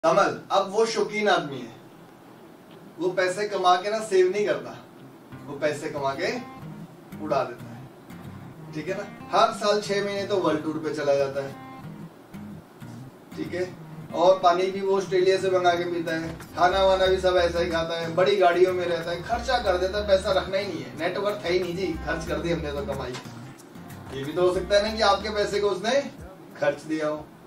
कमल अब वो शौकीन आदमी है, वो पैसे कमा के ना सेव नहीं करता, वो पैसे कमा के उड़ा देता है। ठीक है ना। हर साल 6 महीने तो वर्ल्ड टूर पे चला जाता है। ठीक है। और पानी भी वो ऑस्ट्रेलिया से मंगा के पीता है, खाना वाना भी सब ऐसा ही खाता है, बड़ी गाड़ियों में रहता है, खर्चा कर देता है, पैसा रखना ही नहीं है, नेटवर्थ है ही नहीं जी, खर्च कर दी हमने तो कमाई। ये भी तो हो सकता है ना कि आपके पैसे को उसने खर्च दिया हो।